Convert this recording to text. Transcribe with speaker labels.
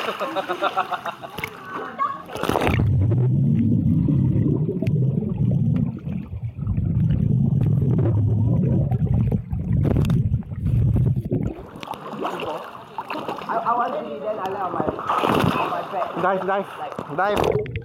Speaker 1: I want to be then I lay on my back.
Speaker 2: Dive.